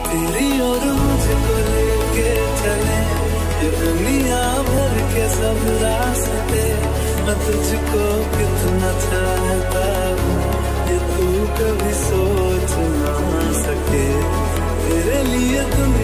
तेरी और मुझको लेके चले ये दुनिया भर के सब रास्ते। मैं तुझको कितना चाहता हूँ ये तू कभी सोच ना सके। तेरे लिए